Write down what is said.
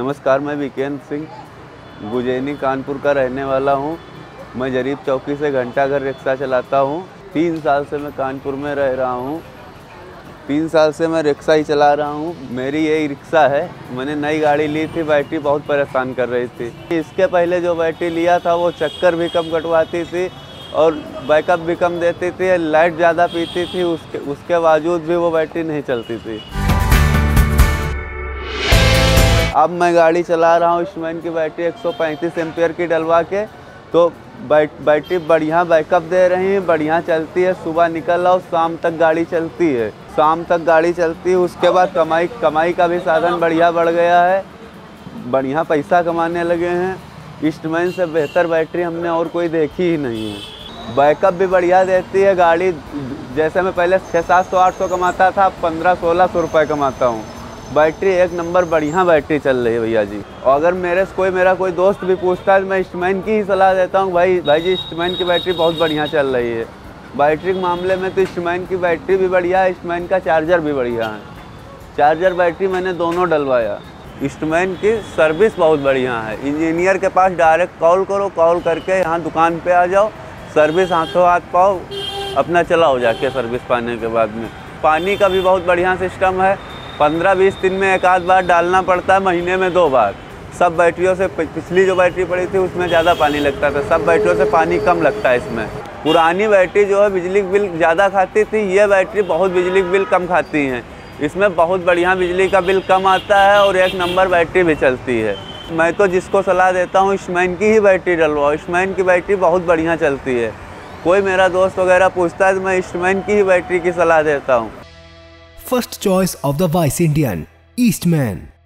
नमस्कार, मैं विकेंद्र सिंह गुजैनी कानपुर का रहने वाला हूँ। मैं जरीब चौकी से घंटाघर रिक्शा चलाता हूँ। 3 साल से मैं कानपुर में रह रहा हूँ। 3 साल से मैं रिक्शा ही चला रहा हूँ। मेरी यही रिक्शा है। मैंने नई गाड़ी ली थी, बैटरी बहुत परेशान कर रही थी। इसके पहले जो बैटरी लिया था वो चक्कर भी कम कटवाती थी और बैकअप भी कम देती थी, लाइट ज़्यादा पीती थी। उसके बावजूद भी वो बैटरी नहीं चलती थी। अब मैं गाड़ी चला रहा हूँ ईस्टमैन की बैटरी 135 एम्पियर की डलवा के, तो बैटरी बढ़िया बैकअप दे रही है, बढ़िया चलती है। सुबह निकल आओ, शाम तक गाड़ी चलती है। उसके बाद कमाई का भी साधन बढ़िया बढ़ गया है, बढ़िया पैसा कमाने लगे हैं। ईस्टमैन से बेहतर बैटरी हमने और कोई देखी ही नहीं है। बैकअप भी बढ़िया देती है गाड़ी। जैसे मैं पहले 600-700-800 कमाता था, अब 1500-1600 रुपये कमाता हूँ। बैटरी एक नंबर बढ़िया बैटरी चल रही है भैया जी। और अगर मेरा कोई दोस्त भी पूछता है तो मैं ईस्टमैन की ही सलाह देता हूँ। भाई जी, ईस्टमैन की बैटरी बहुत बढ़िया चल रही है। बैटरी के मामले में तो ईस्टमैन की बैटरी भी बढ़िया है, ईस्टमैन का चार्जर भी बढ़िया है। चार्जर बैटरी मैंने दोनों डलवाया। ईस्टमैन की सर्विस बहुत बढ़िया है। इंजीनियर के पास डायरेक्ट कॉल करो, कॉल करके यहाँ दुकान पे आ जाओ, सर्विस हाथों हाथ पाओ, अपना चलाओ जाके सर्विस पाने के बाद में। पानी का भी बहुत बढ़िया सिस्टम है। 15-20 दिन में एक आध बार डालना पड़ता है, महीने में 2 बार। सब बैटरियों से पिछली जो बैटरी पड़ी थी उसमें ज़्यादा पानी लगता था, सब बैटरियों से पानी कम लगता है इसमें। पुरानी बैटरी जो है बिजली बिल ज़्यादा खाती थी, ये बैटरी बहुत बिजली बिल कम खाती हैं। इसमें बहुत बढ़िया बिजली का बिल कम आता है और एक नंबर बैटरी भी चलती है। मैं तो जिसको सलाह देता हूँ ईस्टमैन की ही बैटरी डलवाओ। ईस्टमैन की बैटरी बहुत बढ़िया चलती है। कोई मेरा दोस्त वगैरह पूछता है तो मैं ईस्टमैन की ही बैटरी की सलाह देता हूँ। First choice of the Vice Indian, Eastman.